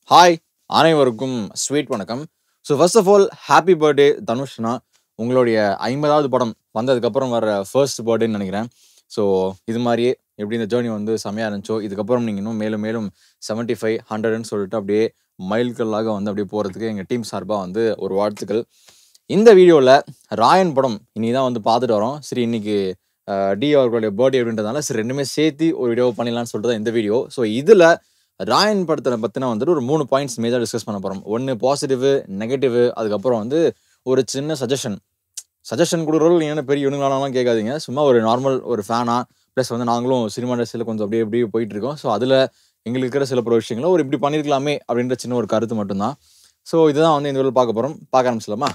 Hi அனைவருக்கும் sweet வணக்கம். So first of all happy birthday தனுஷ்னா. உங்களுடைய 50வது படம் வந்ததுக்கப்புறம் வர ஃபர்ஸ்ட் பர்த்டேன்னு நினைக்கிறேன். ஸோ இது மாதிரியே எப்படி இந்த ஜேர்னி வந்து செம்மையாக இருந்துச்சோ, இதுக்கப்புறம் நீங்கள் இன்னும் மேலும் மேலும் 75 100ன்னு சொல்லிட்டு அப்படியே மைல்கல்லாக வந்து அப்படியே போகிறதுக்கு எங்கள் டீம் சார்பாக வந்து ஒரு வாழ்த்துக்கள். இந்த வீடியோவில் ராயன் படம் இன்னைக்கு தான் வந்து பார்த்துட்டு வரோம். சரி, இன்னைக்கு டி அவர்களுடைய பர்த்டே அப்படின்றதுனால சரி ரெண்டுமே சேர்த்து ஒரு வீடியோ பண்ணிடலான்னு சொல்லிட்டு தான் இந்த வீடியோ. ஸோ இதில் ராயன் படத்தை பற்றினா வந்துட்டு ஒரு 3 பாயிண்ட்ஸ் மேஜாக டிஸ்கஸ் பண்ண போகிறோம். ஒன்று பாசிட்டிவ், நெகட்டிவ், அதுக்கப்புறம் வந்து ஒரு சின்ன சஜஷன் கொடுக்குறவர்கள் என்ன பெரிய இவனுங்களாலாம் கேட்காதீங்க. சும்மா ஒரு நார்மல் ஒரு ஃபேனாக ப்ளஸ் வந்து நாங்களும் சினிமா இண்டஸ்ட்ரியில் கொஞ்சம் அப்படியே அப்படியே போயிட்டு இருக்கோம். ஸோ அதில் எங்களுக்கு இருக்கிற சில விஷயங்களும் ஒரு இப்படி பண்ணியிருக்கலாமே அப்படின்ற சின்ன ஒரு கருத்து மட்டும்தான். ஸோ இதுதான் வந்து இந்த வீடியோ பார்க்க போகிறோம். பார்க்க ஆரம்பிச்சலாமா?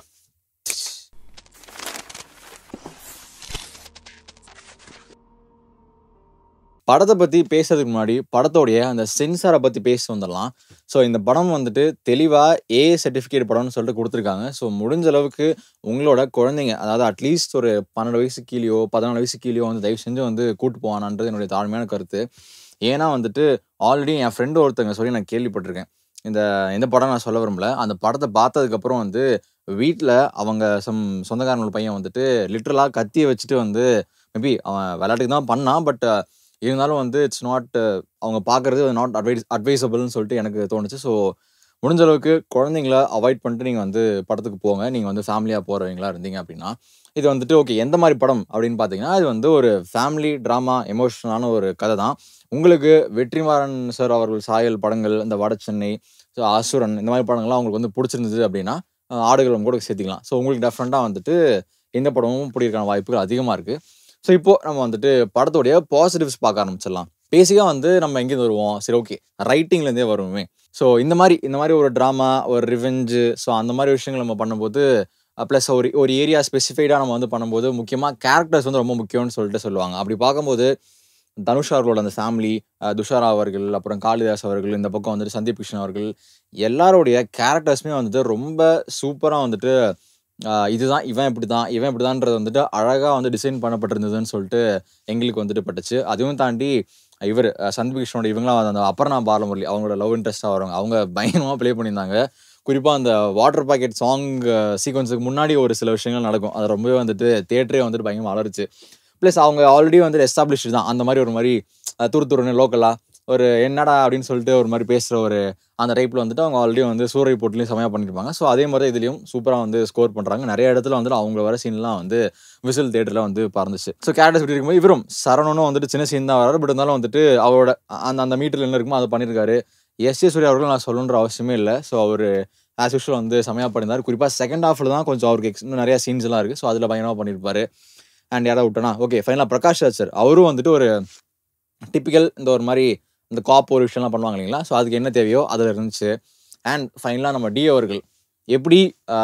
படத்தை பற்றி பேசுறதுக்கு முன்னாடி படத்தோடைய அந்த சென்சாரை பற்றி பேச வந்துடலாம். ஸோ இந்த படம் வந்துட்டு தெளிவாக ஏ சர்டிஃபிகேட் படம்னு சொல்லிட்டு கொடுத்துருக்காங்க. ஸோ முடிஞ்ச அளவுக்கு உங்களோட குழந்தைங்க, அதாவது அட்லீஸ்ட் ஒரு 12 வயசு கீழேயோ 14 வயசு கீழேயோ வந்து தயவு செஞ்சு வந்து கூட்டு போவானான்றது என்னுடைய தாழ்மையான கருத்து. ஏன்னா வந்துட்டு ஆல்ரெடி என் ஃப்ரெண்டு ஒருத்தங்க சொல்லி நான் கேள்விப்பட்டிருக்கேன். எந்த படம் நான் சொல்ல விரும்பல. அந்த படத்தை பார்த்ததுக்கப்புறம் வந்து வீட்டில் அவங்க சொந்தக்காரங்களோட பையன் வந்துட்டு லிட்ரலாக கத்தியை வச்சுட்டு வந்து மேபி அவன் விளையாட்டுக்கு தான் பண்ணான். பட் இருந்தாலும் வந்து இட்ஸ் நாட் அவங்க பார்க்குறது நாட் அட்வைசபிள்னு சொல்லிட்டு எனக்கு தோணுச்சு. ஸோ முடிஞ்ச அளவுக்கு குழந்தைங்கள அவாய்ட் பண்ணிட்டு நீங்கள் வந்து படத்துக்கு போங்க. நீங்கள் வந்து ஃபேமிலியாக போகிறவங்களா இருந்தீங்க அப்படின்னா. இது வந்துட்டு ஓகே, எந்த மாதிரி படம் அப்படின்னு பார்த்தீங்கன்னா, இது வந்து ஒரு ஃபேமிலி ட்ராமா எமோஷனலான ஒரு கதை தான். உங்களுக்கு வெற்றிமாறன் சார் அவர்கள் சாயல் படங்கள், இந்த வட சென்னை, ஸோ அசுரன், இந்த மாதிரி படங்கள்லாம் உங்களுக்கு வந்து பிடிச்சிருந்தது அப்படின்னா ஆடுகளம் கூட சேர்த்திக்கலாம். ஸோ உங்களுக்கு டெஃபரெண்ட்டாக வந்துட்டு இந்த படமும் பிடிக்கிறதுக்கான வாய்ப்புகள் அதிகமாக இருக்குது. ஸோ இப்போது நம்ம வந்துட்டு படத்தோடைய பாசிட்டிவ்ஸ் பார்க்க ஆரம்பிச்சிடலாம். பேசிக்காக வந்து நம்ம எங்கேருந்து வருவோம்? சரி, ஓகே, ரைட்டிங்லேருந்தே வருவோமே. ஸோ இந்த மாதிரி ஒரு ட்ராமா, ஒரு ரிவெஞ்சு, ஸோ அந்த மாதிரி விஷயங்கள் நம்ம பண்ணும்போது ப்ளஸ் ஒரு ஏரியா ஸ்பெசிஃபைடாக நம்ம வந்து பண்ணும்போது முக்கியமாக கேரக்டர்ஸ் வந்து ரொம்ப முக்கியம்னு சொல்லிட்டு சொல்லுவாங்க. அப்படி பார்க்கும்போது தனுஷ் அவர்களோட அந்த ஃபேமிலி, துஷாரா அவர்கள், அப்புறம் காளிதாஸ் அவர்கள், இந்த பக்கம் வந்துட்டு சந்தீப் கிருஷ்ணன் அவர்கள், எல்லாருடைய கேரக்டர்ஸுமே வந்துட்டு ரொம்ப சூப்பராக வந்துட்டு இதுதான் இவன் இப்படிதான்றது வந்துட்டு அழகாக வந்து டிசைன் பண்ணப்பட்டிருந்ததுன்னு சொல்லிட்டு எங்களுக்கு வந்துட்டு பட்டுச்சு. அதுவும் தாண்டி இவர் சந்தீப் கிருஷ்ணனோட இவங்களாம் அந்த அபர்ணா பாலமுரளி அவங்களோட லவ் இன்ட்ரெஸ்ட்டாக வரவங்க, அவங்க பயங்கரமாக ப்ளே பண்ணியிருந்தாங்க. குறிப்பாக அந்த வாட்டர் பாக்கெட் சாங் சீக்வன்ஸுக்கு முன்னாடி ஒரு சில விஷயங்கள் நடக்கும். அது ரொம்பவே வந்துட்டு தியேட்டரே வந்துட்டு பயங்கரமாக வளருச்சு. ப்ளஸ் அவங்க ஆல்ரெடி வந்துட்டு எஸ்டாப்ளிஷ்டு தான். அந்த மாதிரி ஒரு மாதிரி துருத்துருன்னு லோக்கலாக ஒரு என்னடா அப்படின்னு சொல்லிட்டு ஒரு மாதிரி பேசுகிற ஒரு அந்த டைப்பில் வந்துட்டு அவங்க ஆல்ரெடி வந்து சூரிய போட்டிலையும் செமையாக பண்ணியிருப்பாங்க. ஸோ அதே மாதிரி இதுலேயும் சூப்பராக வந்து ஸ்கோர் பண்ணுறாங்க. நிறைய இடத்துல வந்துட்டு அவங்க வர சீன்லாம் வந்து விசில் தேட்டரில் வந்து பறந்துச்சு. ஸோ கேரக்டர்ஸ் எப்படி இருக்கும்போது இவரும் சரவணனும் வந்துட்டு சின்ன சீன் தான் வராரு. பட் இருந்தாலும் வந்துட்டு அவரோட அந்த மீட்டரில் என்ன இருக்குமோ அதை பண்ணியிருக்காரு. எஸ்.ஏ. சூர்யா அவர்கள் நான் சொல்லணுன்ற அவசியமே இல்லை. ஸோ அவர் ஆஸ் யூஷுவல் வந்து செமையாக பண்ணியிருந்தார். குறிப்பாக செகண்ட் ஹாஃபில் தான் கொஞ்சம் அவருக்கு இன்னும் நிறையா சீன்ஸ் எல்லாம் இருக்குது. ஸோ அதில் பயங்கரமாக பண்ணியிருப்பாரு. அண்ட் யாராவது விட்டோன்னா ஓகே, ஃபைனலாக பிரகாஷ் ராஜ் சார் அவரும் வந்துட்டு ஒரு டிப்பிக்கல் இந்த ஒரு மாதிரி இந்த காப் ஒரு விஷயம்லாம் பண்ணுவாங்க இல்லைங்களா? ஸோ அதுக்கு என்ன தேவையோ அதில் இருந்துச்சு. அண்ட் ஃபைனலாக நம்ம டி அவர்கள் எப்படி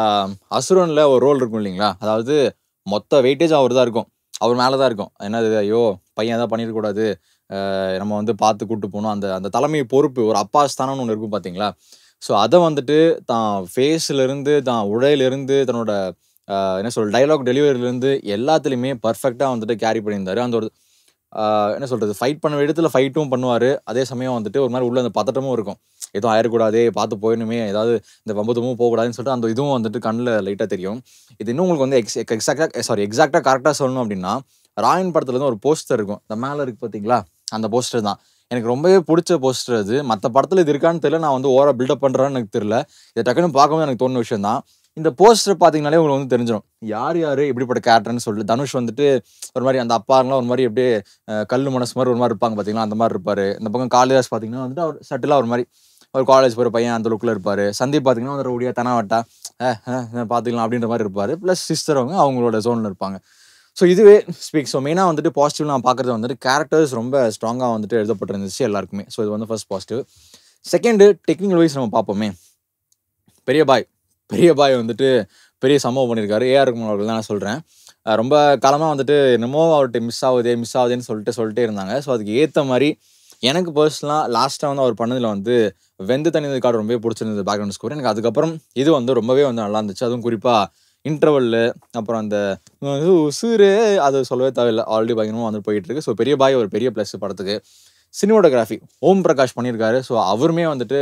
அசுரனில் ஒரு ரோல் இருக்கும் இல்லைங்களா? அதாவது மொத்த வெயிட்டேஜ் அவர் தான் இருக்கும், அவர் மேலே தான் இருக்கும். என்னது, ஐயோ பையன் எதாவது பண்ணிடக்கூடாது, நம்ம வந்து பார்த்து கூப்பிட்டு போகணும், அந்த அந்த தலைமை பொறுப்பு, ஒரு அப்பா ஸ்தானம்னு ஒன்று இருக்கும் பார்த்தீங்களா? ஸோ அதை வந்துட்டு தான் ஃபேஸ்லேருந்து, தான் உடையிலேருந்து, தன்னோட என்ன சொல் டைலாக் டெலிவரியிலேருந்து எல்லாத்துலேயுமே பர்ஃபெக்டாக வந்துட்டு கேரி பண்ணியிருந்தார். அந்த ஒரு என்ன சொல்கிறது, ஃபைட் பண்ண இடத்துல ஃபைட்டும் பண்ணுவார். அதே சமயம் வந்துட்டு ஒரு மாதிரி உள்ள அந்த பதட்டமும் இருக்கும். எதுவும் ஆயிடக்கூடாதே, பார்த்து போயிடணுமே, ஏதாவது இந்த வம்புத்தமும் போகக்கூடாதுன்னு சொல்லிட்டு அந்த இதுவும் வந்துட்டு கண்ணில் லைட்டாக தெரியும். இது இன்னும் உங்களுக்கு வந்து எக்ஸாக்டாக கரெக்டாக சொல்லணும் அப்படின்னா, ராயன் படத்தில் வந்து ஒரு போஸ்டர் இருக்கும். இந்த மேலே இருக்குது பார்த்தீங்களா, அந்த போஸ்டர் தான் எனக்கு ரொம்பவே பிடிச்ச போஸ்டர். அது மற்ற படத்தில் இது இருக்கான்னு தெரியல, நான் வந்து ஓவராக பில்டப் பண்ணுறேன்னு எனக்கு தெரியல. இதை டக்குன்னு பார்க்கும்போது எனக்கு தோணுன விஷயம் தான். இந்த போஸ்டர் பார்த்தீங்கனாலே உங்களுக்கு வந்து தெரிஞ்சிடும் யார் இப்படிப்பட்ட கேரக்டர்னு சொல்லிட்டு. தனுஷ் வந்துட்டு ஒரு மாதிரி அந்த அப்பாங்களாம் ஒரு மாதிரி அப்படியே கல் மனசு மாதிரி ஒரு மாதிரி இருப்பாங்க பார்த்தீங்களா, அந்த மாதிரி இருப்பார். இந்த பக்கம் காளிதாஸ் பார்த்தீங்கன்னா வந்துட்டு அவர் சட்டிலாக ஒரு மாதிரி ஒரு காலேஜ் போகிற பையன் அந்த லுக்கில் இருப்பார். சந்தீப் பார்த்தீங்கன்னா ஒரு ரவுடியாக தனாவட்டா பார்த்துக்கலாம் அப்படின்ற மாதிரி இருப்பார். ப்ளஸ் சிஸ்டர் அவங்களோட ஜோனில் இருப்பாங்க. ஸோ இதுவே ஸோ மெயினாக வந்துட்டு பாசிட்டிவ் நான் பார்க்குறது வந்துட்டு கேரக்டர்ஸ் ரொம்ப ஸ்ட்ராங்காக வந்துட்டு எழுதப்பட்டிருந்துச்சு எல்லாருக்குமே. ஸோ இது வந்து first positive. Second, technical wise நம்ம பார்ப்போமே. பெரிய பாய் வந்துட்டு பெரிய சம்பவம் பண்ணியிருக்காரு. ஏஆர் ரஹ்மான் அவர்கள் தான் நான் சொல்கிறேன். ரொம்ப காலமாக வந்துட்டு என்னமோ அவர்கிட்ட மிஸ் ஆகுதுன்னு சொல்லிட்டே இருந்தாங்க. ஸோ அதுக்கு ஏற்ற மாதிரி எனக்கு பர்சனலாக லாஸ்ட்டாக வந்து அவர் பண்ணதில் வந்து வெந்து தனியது கார்டு ரொம்பவே பிடிச்சிருந்தது பேக்ரவுண்ட் ஸ்கோர். எனக்கு அதுக்கப்புறம் இது வந்து ரொம்பவே வந்து நல்லா இருந்துச்சு. அதுவும் குறிப்பாக இன்டர்வல்லு, அப்புறம் அந்த உசுரே அது சொல்லவே தேவையில்லை, ஆல்ரெடி பயங்கரமாக வந்து போயிட்டுருக்கு. ஸோ பெரிய பாய் ஒரு பெரிய ப்ளஸ் படத்துக்கு. சினிமோட்டோகிராஃபி ஓம் பிரகாஷ் பண்ணியிருக்காரு. ஸோ அவருமே வந்துட்டு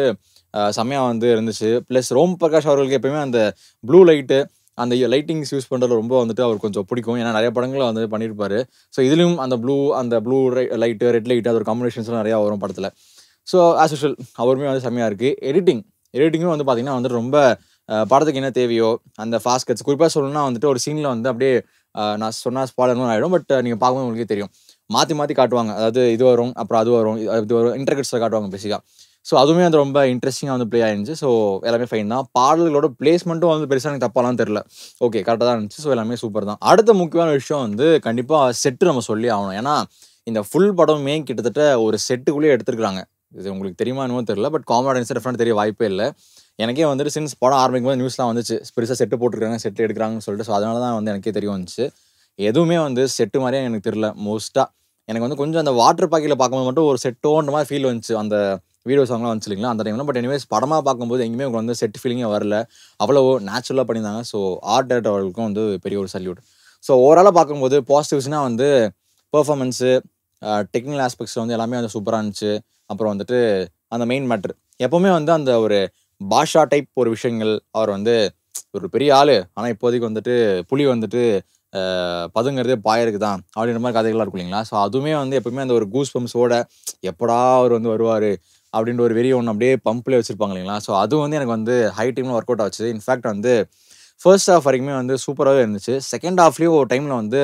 செம்மையா வந்து இருந்துச்சு. ப்ளஸ் ரோம் பிரகாஷ் அவர்களுக்கு எப்பயுமே அந்த ப்ளூ லைட்டு, அந்த லைட்டிங்ஸ் யூஸ் பண்றதுல ரொம்ப வந்துட்டு அவருக்கு கொஞ்சம் பிடிக்கும். ஏன்னா நெறைய படங்கள்ல வந்து பண்ணியிருப்பாரு. ஸோ இதுலயும் அந்த ப்ளூ லைட்டு, ரெட் லைட்டு அதோட காம்பினேஷன்ஸ்லாம் நெறையா வரும் படத்துல. ஸோ ஆஸ் யூசுவல் அவருமே வந்து செம்மையா இருக்கு. எடிட்டிங்கும் வந்து பார்த்தீங்கன்னா வந்துட்டு ரொம்ப படத்துக்கு என்ன தேவையோ, அந்த ஃபாஸ்ட் கட்ஸ் குறிப்பா சொல்லணும்னா வந்துட்டு ஒரு சீன்ல வந்து அப்படியே நான் சொன்னா ஸ்பாய்லர்ன்னு ஆயிடும். பட் நீங்க பார்க்கும்போது உங்களுக்கே தெரியும். மாத்தி மாத்தி காட்டுவாங்க. அதாவது இது வரும், அப்புறம் அது வரும். இது வரும். இன்டர்கட்ஸ்ல காட்டுவாங்க பேசிக்கா. ஸோ அதுவுமே வந்து ரொம்ப இன்ட்ரெஸ்டிங்கா வந்து ப்ளே ஆயிருந்துச்சு. ஸோ எல்லாமே ஃபைன் தான். பாடல்களோட பிளேஸ்மெண்ட்டும் வந்து பெருசா எனக்கு தப்பாலாம் தெரியல. ஓகே கரெக்ட்டா தான் இருந்துச்சு. ஸோ எல்லாமே சூப்பர் தான். அடுத்த முக்கியமான விஷயம் வந்து கண்டிப்பா செட் நம்ம சொல்லியே ஆகணும். ஏன்னா, இந்த ஃபுல் படமுமே கிட்டத்தட்ட ஒரு செட்டுக்குள்ளேயே எடுத்திருக்காங்க. இது உங்களுக்கு தெரியுமா என்னமோ தெரியல. பட் காமன் ஆடியன்ஸ் டெஃபினட்டா தெரிய வாய்ப்பே இல்ல. எனக்கே வந்துட்டு சின்ஸ் படம் ஆரம்பிக்கும்போது நியூஸ்லாம் வந்துச்சு. பெருசா செட்டு போட்டுருக்காங்க, செட் எடுக்குறாங்கன்னு சொல்லிட்டு. ஸோ அதனால தான் வந்து எனக்கே தெரிய வந்துச்சு. எதுவுமே வந்து செட்டு மாரியே எனக்கு தெரியல மோஸ்ட்டா. எனக்கு வந்து கொஞ்சம் அந்த வாட்டர் பாக்கெட்ல பார்க்கும்போது மட்டும் ஒரு செட்டோன்ற மாரி ஃபீல் வந்துச்சு. அந்த வீடியோ சாங்லாம் வந்துச்சு இல்லைங்களா? அந்த டைம்ல. பட் எனிவேஸ் படமா பார்க்கும்போது எங்கேயுமே உங்களுக்கு வந்து செட் ஃபீலிங்கே வரல. அவ்வளோ நேச்சுரலா பண்ணியிருந்தாங்க. ஸோ ஆர்ட் டைரக்டர் அவர்களுக்கும் வந்து பெரிய ஒரு சல்யூட். ஸோ ஓவராலா பார்க்கும்போது பாசிட்டிவ்ஸ்னா வந்து பெர்ஃபார்மன்ஸு, டெக்னிக்கல் ஆஸ்பெக்ட்ஸ் வந்து எல்லாமே வந்து சூப்பரா இருந்துச்சு. அப்புறம் வந்துட்டு அந்த மெயின் மேட்டர். எப்பவுமே வந்து அந்த ஒரு பாஷா டைப் ஒரு விஷயங்கள், அவர் வந்து ஒரு பெரிய ஆளு. ஆனா இப்போதைக்கு வந்துட்டு புலி வந்துட்டு பதுங்குறதே பாயருக்கு தான். அப்படின்ற மாரி கதைகள்லாம் இருக்கும் இல்லைங்களா? ஸோ அதுவுமே வந்து எப்பவுமே அந்த ஒரு கூஸ் பம்ப்ஸோட எப்படா அவர் வந்து வருவாரு? அப்படின்ற ஒரு வெறிய ஒண்ணு அப்படியே பம்ப்லயே வச்சிருப்பாங்க இல்லைங்களா? ஸோ அது வந்து எனக்கு வந்து ஹை டைம்ல ஒர்க் அவுட் ஆச்சு. இன்ஃபாக்ட் வந்து ஃபர்ஸ்ட் ஹால்ஃப் வரைக்குமே வந்து சூப்பராவே இருந்துச்சு. செகண்ட் ஹால்ஃப்லயும் ஒரு டைம்ல வந்து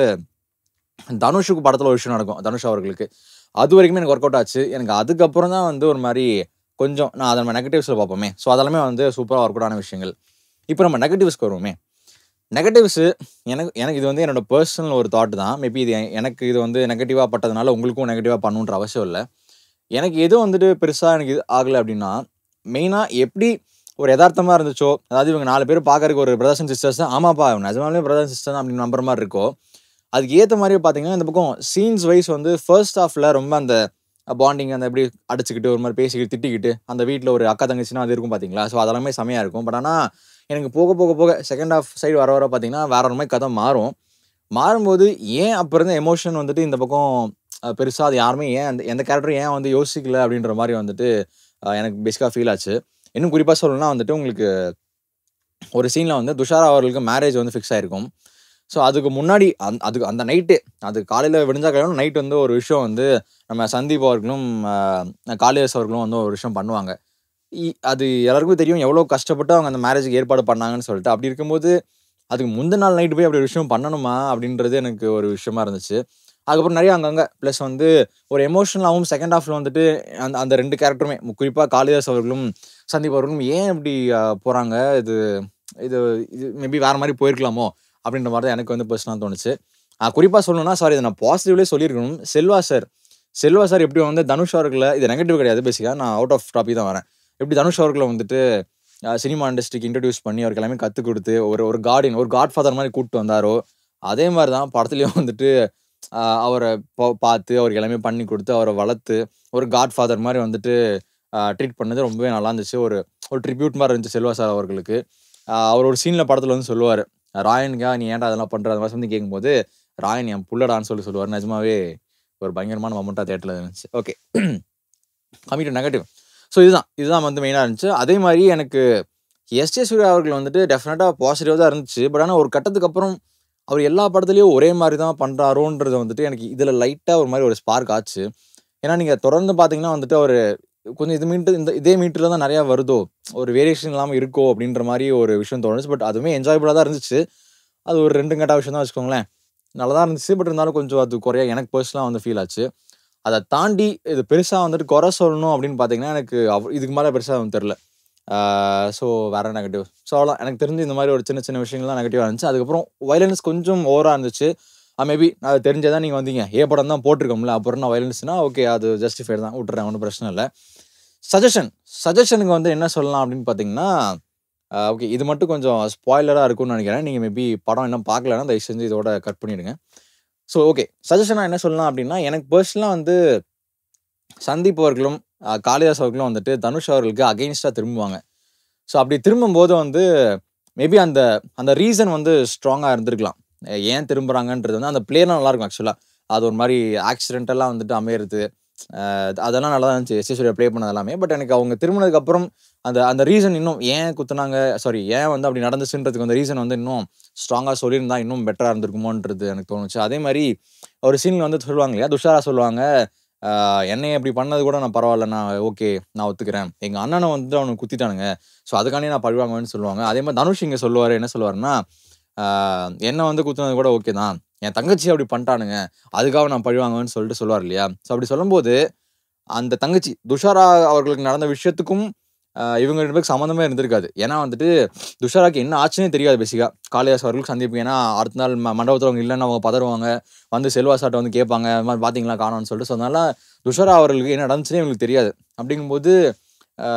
தனுஷுக்கு படத்துல ஒரு விஷயம் நடக்கும். தனுஷ் அவர்களுக்கு. அதுவரைக்குமே எனக்கு ஒர்க் அவுட் ஆச்சு. எனக்கு அதுக்கப்புறம் தான் வந்து ஒரு மாரி கொஞ்சம் நான் அத நம்ம நெகட்டிவ்ஸ்ல பார்ப்போமே. ஸோ அதெல்லாமே வந்து சூப்பரா ஒர்க் அவுட் ஆன விஷயங்கள். இப்ப நம்ம நெகட்டிவ்ஸ்க்கு வருவோமே. நெகட்டிவ்ஸ் எனக்கு எனக்கு இது வந்து என்னோட பெர்சனல் ஒரு தாட் தான். மேபி இது எனக்கு இது வந்து நெகட்டிவா பட்டதுனால உங்களுக்கும் நெகட்டிவா பண்ணணுன்ற அவசியம் இல்ல. எனக்கு எது வந்துட்டு பெருசா எனக்கு இது ஆகல அப்டின்னா, மெயினா எப்படி ஒரு எதார்த்தமா இருந்துச்சோ, அதாவது இவங்க 4 பேரும் பார்க்கறதுக்கு ஒரு பிரதர்ஸ் அண்ட் சிஸ்டர்ஸ் தான். ஆமாப்பா நிஜமாலுமே பிரதர்ஸ் அண்ட் சிஸ்டர் தான் அப்படின்னு நம்புற மாரி இருக்கோ, அதுக்கு ஏத்த மாரியே பார்த்தீங்கன்னா, இந்த பக்கம் சீன்ஸ் வைஸ் வந்து ஃபர்ஸ்ட் ஹால்ஃப்ல ரொம்ப அந்த பாண்டிங் அந்த எப்படி அடிச்சுக்கிட்டு, ஒரு மாரி பேசிக்கிட்டு, திட்டிக்கிட்டு, அந்த வீட்ல ஒரு அக்கா, தங்கச்சின்னா அது இருக்கும் பார்த்தீங்களா? ஸோ அதெல்லாமே செமையா இருக்கும். பட் ஆனா, எனக்கு போக செகண்ட் ஹால்ஃப் சைடு வர பார்த்தீங்கன்னா, வேற ஒரு மாரி கதை மாறும். மாறும்போது ஏன் அப்ப இருந்த எமோஷன் வந்துட்டு இந்த பக்கம் பெருசா அது யாருமே ஏன் எந்த கேரக்டரும் ஏன் வந்து யோசிக்கல அப்படின்ற மாரி வந்துட்டு எனக்கு பேசிக்கா ஃபீல் ஆச்சு. இன்னும் குறிப்பா சொல்லணும்னா வந்துட்டு உங்களுக்கு ஒரு சீன்ல வந்து துஷாரா அவர்களுக்கு மேரேஜ் வந்து ஃபிக்ஸ் ஆயிருக்கும். ஸோ அதுக்கு முன்னாடி அதுக்கு அந்த நைட்டே அது காலையில விடிஞ்சா கல்யாணம், நைட் வந்து ஒரு விஷயம் வந்து நம்ம சந்தீப் அவர்களும், காளிதாஸ் அவர்களும் வந்து ஒரு விஷயம் பண்ணுவாங்க. அது எல்லாருக்குமே தெரியும் எவ்வளோ கஷ்டப்பட்டு அவங்க அந்த மேரேஜ்க்கு ஏற்பாடு பண்ணாங்கன்னு சொல்லிட்டு. அப்படி இருக்கும்போது, அதுக்கு முந்தின நாள் நைட் போய் அப்படி ஒரு விஷயம் பண்ணணுமா? அப்படின்றது எனக்கு ஒரு விஷயமா இருந்துச்சு. அதுக்கப்புறம் நெறைய அங்கங்க ப்ளஸ் வந்து ஒரு எமோஷனலாவும் செகண்ட் ஹால்ஃப்ல வந்துட்டு அந்த அந்த 2 கேரக்டருமே குறிப்பா காளிதாஸ் அவர்களும், சந்தீப் அவர்களும் ஏன் இப்படி போறாங்க? இது இது இது மேபி வேற மாரி போயிருக்கலாமோ? அப்படின்ற மாரி தான் எனக்கு வந்து பெர்சனலா தோணுச்சு. குறிப்பா சொல்லணும்னா, சாரி இத நான் பாசிட்டிவ்லயே சொல்லியிருக்கணும். செல்வா சார் எப்படி வந்து தனுஷ் அவர்கள இது நெகட்டிவ் கிடையாது பேசிக்கா. நான் அவுட் ஆஃப் டாபிக் தான் வரேன். எப்படி தனுஷ் அவர்கள வந்துட்டு சினிமா இண்டஸ்ட்ரிக்கு இன்ட்ரோடியூஸ் பண்ணி அவருக்கு எல்லாமே கத்துக் குடுத்து, ஒரு ஒரு கார்டியன், ஒரு காட்ஃபாதர் மாரி கூட்டிட்டு வந்தாரோ, அதே மாரி தான் படத்துலயும் வந்துட்டு அவர பார்த்து அவருக்கு எல்லாமே பண்ணி குடுத்து, அவர வளர்த்து, ஒரு காட்ஃபாதர் மாரி வந்துட்டு ட்ரீட் பண்ணது ரொம்பவே நல்லா இருந்துச்சு. ஒரு ஒரு ட்ரிபியூட் மாரி இருந்துச்சு செல்வா சார் அவர்களுக்கு. அவர் ஒரு சீன்ல படத்துல வந்து சொல்லுவாரு. "ராயனுக்கா நீ ஏன்டா அதெல்லாம் பண்ற?" அந்த மாரி வந்து கேட்கும்போது, "ராயன் என் புள்ளடான்னு" சொல்லுவாரு. நிஜமாவே ஒரு பயங்கரமான மொமெண்ட்டா தியேட்டர்ல இருந்துச்சு. Okay. Coming to negative. So இதுதான் வந்து மெயினா இருந்துச்சு. அதே மாரி எனக்கு எஸ்.ஜே. சூர்யா அவர்கள் வந்துட்டு டெஃபினட்டா பாசிட்டிவா தான் இருந்துச்சு. பட் ஆனா ஒரு கட்டத்துக்கு அப்புறம் அவர் எல்லா படத்துலயும் ஒரே மாரி தான் பண்றாரோன்றது வந்துட்டு எனக்கு இதுல லைட்டா ஒரு மாரி ஒரு ஸ்பார்க் ஆச்சு. ஏன்னா நீங்க தொடர்ந்து பார்த்தீங்கன்னா வந்துட்டு அவரு கொஞ்சம் இது மீண்டு இதே மீட்டர்ல தான் நெறையா வருதோ! ஒரு வேரியேஷன் இல்லாம இருக்கோ! அப்டின்ற மாரி ஒரு விஷயம் தோணுச்சு. பட் அதுவுமே என்ஜாயபிளா தான் இருந்துச்சு. அது ஒரு 2 கெட்ட விஷயம் தான் வச்சுக்கோங்களேன். நல்லா தான் இருந்துச்சு. பட் இருந்தாலும் கொஞ்சம் அது குறையா எனக்கு பெர்சனலா வந்து ஃபீல் ஆச்சு. அத தாண்டி இது பெருசா வந்துட்டு குறை சொல்லணும் அப்படின்னு பார்த்தீங்கன்னா, எனக்கு இதுக்கு மேல பெருசா ஒண்ணும் தெரியல. ஆ ஸோ வேற நெகட்டிவ். ஸோ அவ்வளோதான். எனக்கு தெரிஞ்சு இந்த மாரி ஒரு சின்ன சின்ன விஷயங்கள் தான் நெகட்டிவா இருந்துச்சு. அதுக்கப்புறம் வயலன்ஸ் கொஞ்சம் ஓவரா இருந்துச்சு. மேபி அது தெரிஞ்சே தான் நீங்க வந்தீங்க. ஏ படம் தான் போட்டுருக்கோம்ல. அப்புறம் என்ன வயலன்ஸ்னா ஓகே அது ஜஸ்டிஃபைடு தான். விட்டுறேன் ஒண்ணும் பிரச்சனை இல்ல. சஜஷன் சஜஷனுக்கு வந்து என்ன சொல்லலாம் அப்படின்னு பார்த்தீங்கன்னா, ஓகே இது மட்டும் கொஞ்சம் ஸ்பாய்லரா இருக்கும்னு நெனைக்கிறேன். நீங்க மேபி படம் இன்னும் பார்க்கலன்னா தயவு செஞ்சு இதோட கட் பண்ணிடுங்க. So okay. சஜஷனா என்ன சொல்லலாம் அப்படின்னா, எனக்கு பெர்சனலா வந்து சந்தீப் அவர்களும், காளிதாஸ் அவர்களும் வந்துட்டு தனுஷ் அவர்களுக்கு அகைன்ஸ்ட்டா திரும்புவாங்க. ஸோ அப்படி திரும்பும்போது வந்து மேபி அந்த அந்த ரீசன் வந்து ஸ்ட்ராங்கா இருந்திருக்கலாம். ஏன் திரும்புறாங்கன்றது வந்து அந்த பிளேலாம் நல்லாருக்கும் ஆக்சுவலா. அது ஒரு மாரி ஆக்சிடென்டலா வந்துட்டு அமையறது. அதெல்லாம் நல்லா தான் இருந்துச்சு. எஸ்.ஜே. சூர்யா ப்ளே பண்ணது எல்லாமே. பட் எனக்கு அவங்க திருமணதுக்கப்புறம் அந்த அந்த ரீசன் இன்னும் ஏன் குத்துனாங்க, சாரி ஏன் வந்து அப்படி நடந்துச்சுன்றதுக்கு அந்த ரீசன் வந்து இன்னும் ஸ்ட்ராங்கா சொல்லியிருந்தா இன்னும் பெட்டரா இருந்திருக்குமோன்றது எனக்கு தோணுச்சு. அதே மாரி ஒரு சீன்ல வந்து சொல்லுவாங்க இல்லையா, துஷாரா சொல்லுவாங்க, "அ என்னைய இப்படி பண்ணது கூட நான் பரவால்ல. நான் ஓகே. நான் ஒத்துக்கிறேன். எங்க அண்ணன வந்து அவனுங்க குத்திட்டானுங்க. ஸோ அதுக்காண்டி நான் பழி வாங்குவேன்னு" சொல்லுவாங்க. அதே மாரி தனுஷ் இங்க சொல்லுவாரு. என்ன சொல்லுவாருன்னா, "அ என்ன வந்து குத்துனது கூட ஓகே தான். என் தங்கச்சிய அப்படி பண்ட்டானுங்க. அதுக்காக நான் பழி வாங்குவேன்னு" சொல்லிட்டு சொல்லுவாரு இல்லையா? ஸோ அப்படி சொல்லும்போது அந்த தங்கச்சி துஷாரா அவர்களுக்கு நடந்த விஷயத்துக்கும் இவங்க 2 பேருக்கும் சம்மந்தமே இருந்திருக்காது. ஏன்னா வந்துட்டு துஷாராக்கு என்ன ஆச்சுன்னே தெரியாது பேசிக்கா. காளிதாஸ் அவர்களுக்கு சந்திப்பு. ஏன்னா அடுத்த நாள் மண்டபத்துல அவங்க இல்லன்னா அவங்க பதறுவாங்க. வந்து செல்வாசாட்ட வந்து கேட்பாங்க. இந்த மாரி பார்த்தீங்களா காணோம்னு சொல்லிட்டு. ஸோ அதனால துஷாரா அவர்களுக்கு என்ன நடந்துச்சுன்னே இவங்களுக்கு தெரியாது. அப்படிங்கும்போது அ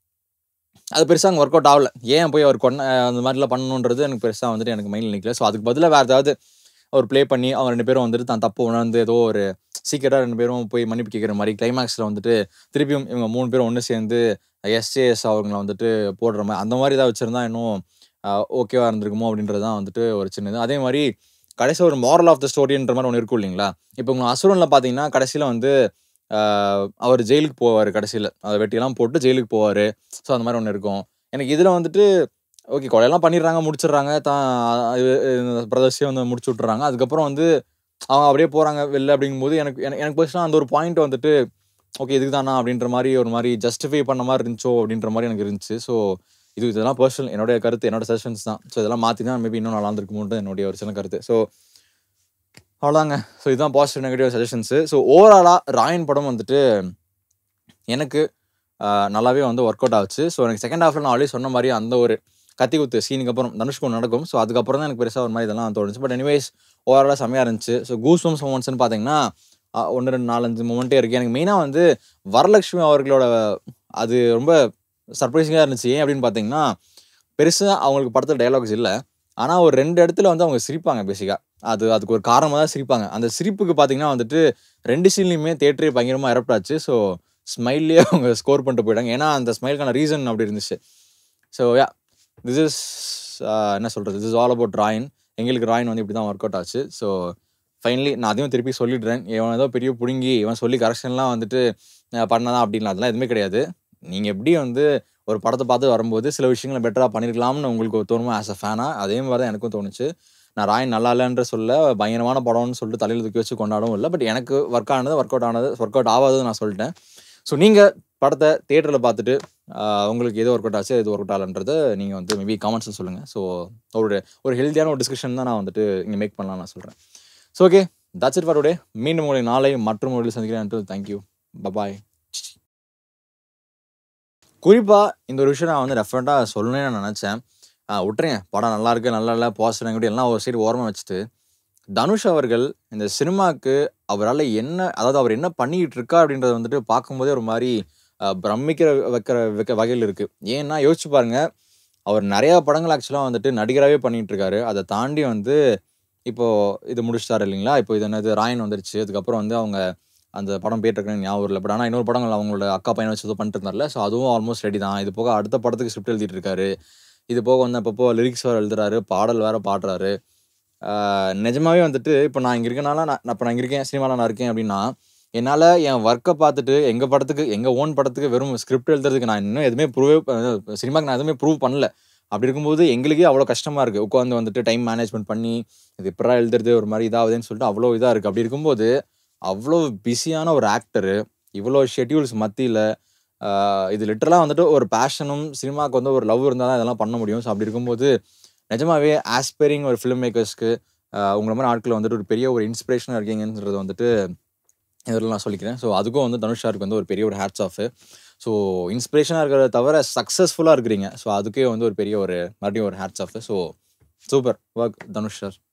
அது பெருசா அங்க ஒர்க் அவுட் ஆவல. ஏன் போய் அவர் அந்த மாரிலாம் பண்ணணுன்றது எனக்கு பெருசா வந்துட்டு எனக்கு மைண்ட்ல நிக்கல. ஸோ அதுக்கு பதிலா வேற ஏதாவது ஒரு ப்ளே பண்ணி அவங்க 2 பேரும் வந்துட்டு தான் தப்பு உணர்ந்து ஏதோ ஒரு சீக்கிரட்டா 2 பேரும் போய் மன்னிப்பு கேட்கிற மாரி கிளைமாக்ஸ்ல வந்துட்டு திருப்பியும் இவங்க 3 பேரும் ஒண்ணு சேர்ந்து எஸ்.ஜே.எஸ் அவங்கள வந்துட்டு போடுற மாரி அந்த மாரி ஏதாவது வச்சிருந்தா இன்னும் அ ஓகேவா இருந்திருக்குமோ அப்படின்றது தான் வந்துட்டு ஒரு சின்னது. அதே மாரி கடைசியா ஒரு மோரல் ஆஃப் த ஸ்டோரின்ற மாரி ஒண்ணு இருக்கும் இல்லைங்களா? இப்போ உங்க அசுரன்ல பார்த்தீங்கன்னா, கடைசில வந்து அ அவரு ஜெயிலுக்கு போவாரு கடைசில. வெட்டிலாம் போட்டு ஜெயிலுக்கு போவாரு. ஸோ அந்த மாரி ஒண்ணு இருக்கும். எனக்கு இதுல வந்துட்டு ஓகே. கொலையெல்லாம் பண்ணிடுறாங்க, முடிச்சுடுறாங்க. இது பிரதர்ஸையும் வந்து முடிச்சு விட்டுர்றாங்க. அதுக்கப்புறம் வந்து அவங்க அப்படியே போறாங்க வெளில அப்படிங்கும்போது எனக்கு எனக்கு எனக்கு பெர்சனலா அந்த ஒரு பாயிண்ட் வந்துட்டு, ஓகே இதுக்கு தானா அப்படின்ற மாரி ஒரு மாரி ஜஸ்டிஃபை பண்ண மாரி இருந்துச்சோ அப்படின்ற மாரி எனக்கு இருந்துச்சு. ஸோ இதெல்லாம் பெர்சனல் என்னுடைய கருத்து, என்னோட சஜஷன்ஸ் தான். ஸோ இதெல்லாம் மாத்தினா மேபி இன்னும் நல்லா இருந்திருக்குமோன்றது என்னுடைய ஒரு சின்ன கருத்து. ஸோ அவ்வளோதாங்க. ஸோ இதுதான் பாசிட்டிவ், நெகட்டிவ் சஜஷன்ஸு. ஸோ ஓவராலா ராயன் படம் வந்துட்டு எனக்கு நல்லாவே வந்து ஒர்க் அவுட் ஆச்சு. ஸோ எனக்கு செகண்ட் ஹாஃப்ல நான் ஆல்ரெடி சொன்ன மாரி அந்த ஒரு கத்தி குத்து சீனுக்கு அப்புறம் தனுஷ்க்கு ஒண்ணு நடக்கும். ஸோ அதுக்கப்புறம் தான் எனக்கு பெருசா ஒரு மாரி இதெல்லாம் தோணுச்சு. பட் எனிவேஸ் ஓவராலா செம்மையா இருந்துச்சு. ஸோ கூஸ் பம்ப்ஸ் மொமெண்ட்ஸ்ன்னு பார்த்தீங்கன்னா, 1, 2, 4, 5 மொமெண்ட்டே இருக்கு. எனக்கு மெயினா வந்து வரலட்சுமி அவர்களோட அது ரொம்ப சர்ப்ரைசிங்கா இருந்துச்சு. ஏன் அப்படின்னு பார்த்தீங்கன்னா, பெருசா அவங்களுக்கு படத்துல டயலாக்ஸ் இல்ல. ஆனா ஒரு 2 இடத்துல வந்து அவங்க சிரிப்பாங்க பேசிக்கா. அதுக்கு ஒரு காரணமா தான் சிரிப்பாங்க. அந்த சிரிப்புக்கு பார்த்தீங்கன்னா வந்துட்டு 2 சீன்லயுமே தியேட்டரே பயங்கரமா எரப்ட் ஆச்சு. ஸோ ஸ்மைல்லயே அவங்க ஸ்கோர் பண்ணிட்டு போயிட்டாங்க. ஏன்னா அந்த ஸ்மைல்க்கான ரீசன் அப்படி இருந்துச்சு. ஸோ திஸ் இஸ் என்ன சொல்றது? This is all about Raayan. எங்களுக்கு ராயன் வந்து இப்படி தான் ஒர்க் அவுட் ஆச்சு. ஸோ ஃபைனலி நான் அதையும் திருப்பி சொல்லிடுறேன். இவன் ஏதோ பெரிய புடுங்கி இவன் சொல்லி கரெக்ஷன்லாம் வந்துட்டு பண்ணதான் அப்படின்லாம் அதெல்லாம் எதுவுமே கிடையாது. நீங்க எப்படி வந்து ஒரு படத்த பார்த்து வரும்போது சில விஷயங்கள பெட்டரா பண்ணியிருக்கலாம்னு உங்களுக்கு தோணுமோ ஆஸ் அ ஃபேனா, அதே மாரி தான் எனக்கும் தோணுச்சு. நான் ராயன் நல்லா இல்லன்ற சொல்ல, பயங்கரமான படம்னு சொல்லிட்டு தலையில தூக்கி வச்சு கொண்டாடவும் இல்ல. பட் எனக்கு ஒர்க் ஆனது, ஒர்க் அவுட் ஆவாதது நான் சொல்லிட்டேன். ஸோ நீங்க படத்த தியேட்டர்ல பார்த்துட்டு, உங்களுக்கு எது ஒர்க் அவுட் ஆச்சு, எது ஒர்க் அவுட் ஆகலன்றத நீங்க வந்து மேபி கமெண்ட்ஸ்ல சொல்லுங்க. ஸோ ஒரு ஒரு ஹெல்த்தியான ஒரு டிஸ்கஷன் தான் நான் வந்துட்டு இங்க மேக் பண்ணலாம்னு நான் சொல்றேன். So okay. That's it for today. மீண்டும் உங்களை நாளை மற்றும் ஒரு சந்திக்கிறேன். Until thank you. பாய். குறிப்பா இந்த ஒரு விஷயம் நான் வந்து டெஃபினட்டா சொல்லணும்னு நான் நெனச்சேன். விட்டுருங்க. படம் நல்லா இருக்கு, நல்லா இல்ல, பாசிட்டிவ், நெகட்டிவ் எல்லாம் ஒரு சைடு ஓரமா வச்சுட்டு, தனுஷ் அவர்கள் இந்த சினிமாக்கு அவரால என்ன அதாவது அவர் என்ன பண்ணிக்கிட்டு இருக்கார் அப்படின்றத வந்துட்டு பார்க்கும்போதே ஒரு மாரி பிரமிக்கிற வைக்கிற வகையில இருக்கு. ஏன்னா யோசிச்சு பாருங்க, அவர் நெறைய படங்கள் ஆக்சுவலா வந்துட்டு நடிகராவே பண்ணிட்டு இருக்காரு. அத தாண்டி வந்து இப்போ இது முடிச்சுட்டாரு இல்லைங்களா? இப்போ இது என்னது ராயன் வந்துருச்சு. அதுக்கப்புறம் வந்து அவங்க அந்த படம் பேர் டக்குனு ஞாபகம் இல்ல. பட் ஆனா இன்னொரு படங்கள் அவங்களோட அக்கா பையன வச்சு ஏதோ பண்ணிட்டு இருந்தார்ல. ஸோ அதுவும் ஆல்மோஸ்ட் ரெடி தான். இது போக அடுத்த படத்துக்கு ஸ்கிரிப்ட் எழுதிட்டு இருக்காரு. இது போக வந்து அப்பப்போ லிரிக்ஸ் வேற எழுதுறாரு. பாடல் வேற பாடுறாரு. ஆ நிஜமாவே வந்துட்டு இப்ப நான் இங்க இருக்கனால இப்ப நான் இங்க இருக்கேன். சினிமால நான் இருக்கேன் அப்டின்னா, என்னால என் வொர்க்க பார்த்துட்டு எங்க படத்துக்கு எங்க ஓன் படத்துக்கு வெறும் ஸ்கிரிப்ட் எழுதுறதுக்கு நான் இன்னும் எதுவுமே சினிமாக்கு நான் எதுவுமே ப்ரூவ் பண்ணல. அப்டி இருக்கும்போது எங்களுக்கே அவ்ளோ கஷ்டமா இருக்கு. உட்கார்ந்து வந்துட்டு டைம் மேனேஜ்மென்ட் பண்ணி, இது எப்புட்றா எழுதுறது ஒரு மாரி இதாவுதேன்னு சொல்லிட்டு அவ்ளோ இதா இருக்கு. அப்டி இருக்கும்போது, அவ்ளோ பிஸியான ஒரு ஆக்டரு, இவ்ளோ ஷெட்யூல்ஸ் மத்தியில, ஆ இது லிட்டரலா வந்துட்டு ஒரு பேஷனும், சினிமாக்கு வந்து ஒரு லவ் இருந்தா தான் இதெல்லாம் பண்ண முடியும். ஸோ அப்டி இருக்கும்போது நிஜமாவே ஆஸ்பைரிங் ஒரு ஃபில்ம் மேக்கர்ஸ்க்கு உங்கள மாரி ஆட்கள் வந்துட்டு ஒரு பெரிய ஒரு இன்ஸ்பிரேஷனா இருக்கீங்கன்றத வந்துட்டு இதில நான் சொல்லிக்கிறேன். ஸோ அதுக்கும் வந்து தனுஷ் சாருக்கு வந்து ஒரு பெரிய ஒரு ஹேட்ஸ் ஆஃப். ஸோ இன்ஸ்பிரேஷனா இருக்கிறத தவிர சக்சஸ்ஃபுல்லா இருக்கிறீங்க. ஸோ அதுக்கே வந்து ஒரு பெரிய ஒரு மறுபடியும் ஒரு hats off. So super work Dhanush sir.